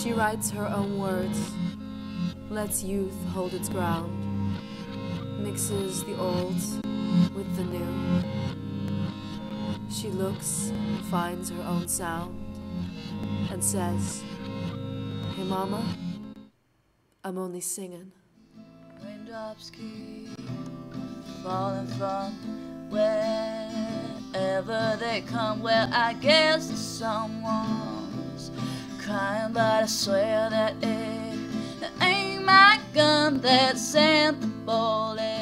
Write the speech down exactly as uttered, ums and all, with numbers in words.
She writes her own words, lets youth hold its ground, mixes the old with the new. She looks and finds her own sound and says, "Hey mama, I'm only singing." Raindrops keep falling from wherever they come. Well, I guess someone's crying, but I swear that it, it ain't my gun that sent the bullet.